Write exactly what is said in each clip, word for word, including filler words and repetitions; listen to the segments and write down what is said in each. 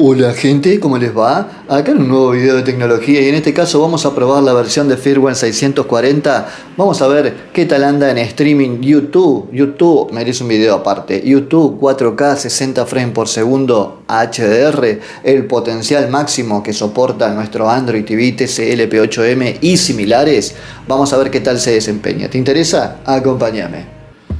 Hola gente, ¿cómo les va? Acá en un nuevo video de tecnología y en este caso vamos a probar la versión de firmware seiscientos cuarenta. Vamos a ver qué tal anda en streaming YouTube. YouTube merece un video aparte. YouTube cuatro K sesenta frames por segundo H D R, el potencial máximo que soporta nuestro Android T V T C L P ocho M y similares. Vamos a ver qué tal se desempeña. ¿Te interesa? Acompáñame.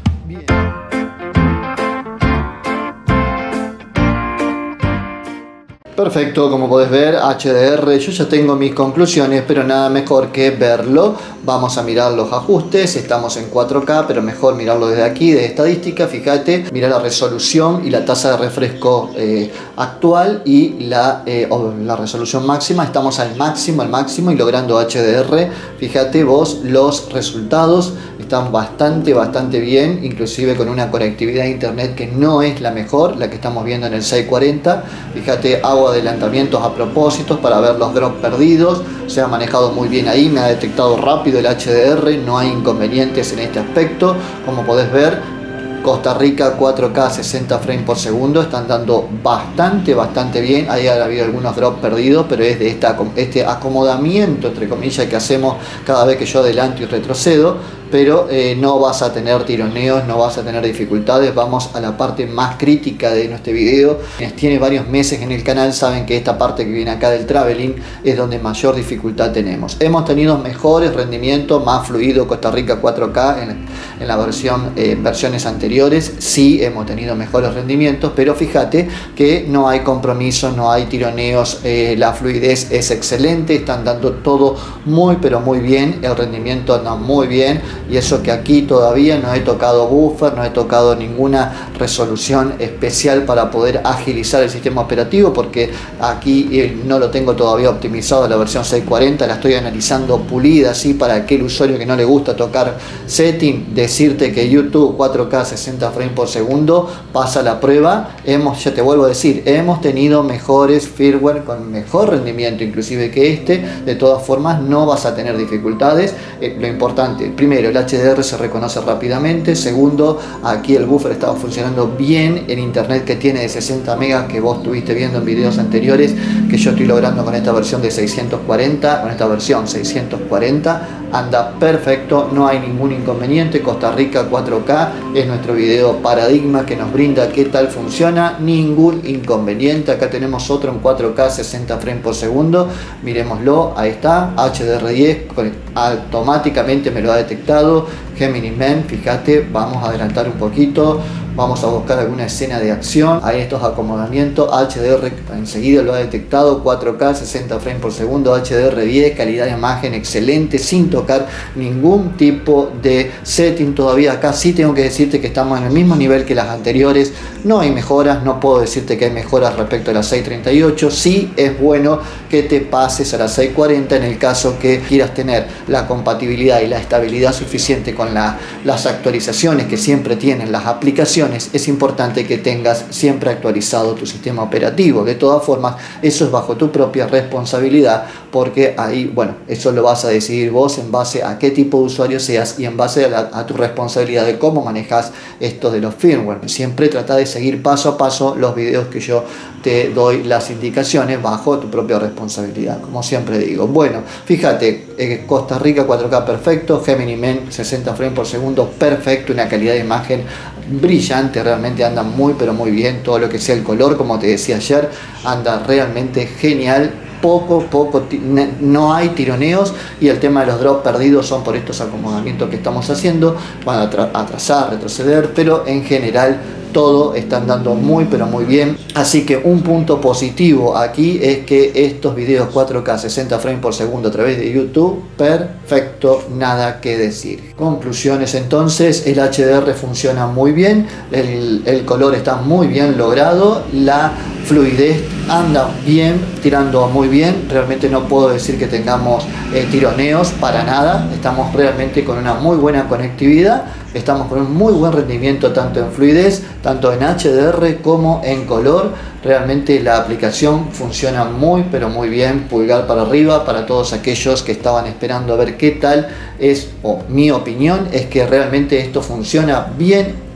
Perfecto, como podés ver, H D R, yo ya tengo mis conclusiones, pero nada mejor que verlo. Vamos a mirar los ajustes, estamos en cuatro K, pero mejor mirarlo desde aquí, de estadística. Fíjate, mira la resolución y la tasa de refresco eh, actual y la, eh, la resolución máxima. Estamos al máximo, al máximo y logrando H D R. Fíjate vos, los resultados están bastante, bastante bien, inclusive con una conectividad a internet que no es la mejor, la que estamos viendo en el seiscientos cuarenta. Fíjate, hago adelantamientos a propósito para ver los drops perdidos. Se ha manejado muy bien ahí, me ha detectado rápido el H D R, no hay inconvenientes en este aspecto. Como podés ver, Costa Rica cuatro K sesenta frames por segundo, están dando bastante, bastante bien. Ahí ha habido algunos drops perdidos, pero es de esta, este acomodamiento, entre comillas, que hacemos cada vez que yo adelanto y retrocedo. Pero eh, no vas a tener tironeos, no vas a tener dificultades. Vamos a la parte más crítica de nuestro video. Quienes tienen varios meses en el canal saben que esta parte que viene acá del traveling es donde mayor dificultad tenemos. Hemos tenido mejores rendimientos, más fluido Costa Rica cuatro K en, en la versión eh, versiones anteriores. Sí hemos tenido mejores rendimientos, pero fíjate que no hay compromisos, no hay tironeos, eh, la fluidez es excelente, están dando todo muy pero muy bien, el rendimiento anda muy bien. Y eso que aquí todavía no he tocado buffer, no he tocado ninguna resolución especial para poder agilizar el sistema operativo, porque aquí no lo tengo todavía optimizado la versión seiscientos cuarenta, la estoy analizando pulida, así para aquel usuario que no le gusta tocar setting, decirte que YouTube cuatro K sesenta frames por segundo pasa la prueba. Hemos, ya te vuelvo a decir, hemos tenido mejores firmware con mejor rendimiento inclusive que este. De todas formas no vas a tener dificultades. Eh, lo importante, primero, el H D R se reconoce rápidamente. Segundo, aquí el buffer estaba funcionando bien. El internet que tiene de sesenta megas que vos estuviste viendo en videos anteriores, que yo estoy logrando con esta versión de seiscientos cuarenta, con esta versión seiscientos cuarenta, anda perfecto, no hay ningún inconveniente. Costa Rica cuatro K es nuestro video paradigma que nos brinda qué tal funciona, ningún inconveniente. Acá tenemos otro en cuatro K sesenta frames por segundo, miremoslo, ahí está, H D R diez, automáticamente me lo ha detectado. Gemini Man, fíjate, vamos a adelantar un poquito, vamos a buscar alguna escena de acción. Ahí estos acomodamientos, H D R enseguida lo ha detectado, cuatro K sesenta frames por segundo, H D R diez, calidad de imagen excelente, sin tocar ningún tipo de setting todavía. Acá sí tengo que decirte que estamos en el mismo nivel que las anteriores, no hay mejoras, no puedo decirte que hay mejoras respecto a la seiscientos treinta y ocho. Sí es bueno que te pases a la seiscientos cuarenta en el caso que quieras tener la compatibilidad y la estabilidad suficiente con la, las actualizaciones que siempre tienen las aplicaciones. Es importante que tengas siempre actualizado tu sistema operativo. De todas formas, eso es bajo tu propia responsabilidad, porque ahí, bueno, eso lo vas a decidir vos en base a qué tipo de usuario seas y en base a, la, a tu responsabilidad de cómo manejas esto de los firmware. Siempre trata de seguir paso a paso los videos que yo te doy, las indicaciones bajo tu propia responsabilidad, como siempre digo. Bueno, fíjate, eh, Costa Rica cuatro K perfecto, Gemini Man sesenta frames por segundo perfecto, una calidad de imagen brillante, realmente anda muy pero muy bien. Todo lo que sea el color, como te decía ayer, anda realmente genial. Poco, poco, no hay tironeos, y el tema de los drops perdidos son por estos acomodamientos que estamos haciendo. Van a atrasar, retroceder, pero en general todo está andando muy pero muy bien. Así que un punto positivo aquí es que estos videos cuatro K sesenta frames por segundo a través de YouTube, perfecto, nada que decir. Conclusiones entonces, el H D R funciona muy bien, el, el color está muy bien logrado, la fluidez anda bien, tirando muy bien. Realmente no puedo decir que tengamos eh, tironeos para nada, estamos realmente con una muy buena conectividad. Estamos con un muy buen rendimiento tanto en fluidez, tanto en H D R como en color. Realmente la aplicación funciona muy pero muy bien, pulgar para arriba para todos aquellos que estaban esperando a ver qué tal es, o mi opinión es que realmente esto funciona bien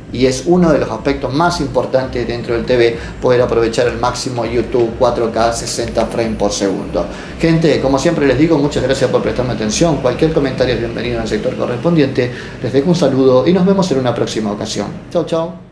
y es uno de los aspectos más importantes dentro del T V, poder aprovechar al máximo YouTube cuatro K sesenta frames por segundo. Gente, como siempre les digo, muchas gracias por prestarme atención. Cualquier comentario es bienvenido en el sector correspondiente. Les dejo un saludo y nos vemos en una próxima ocasión. Chau, chau.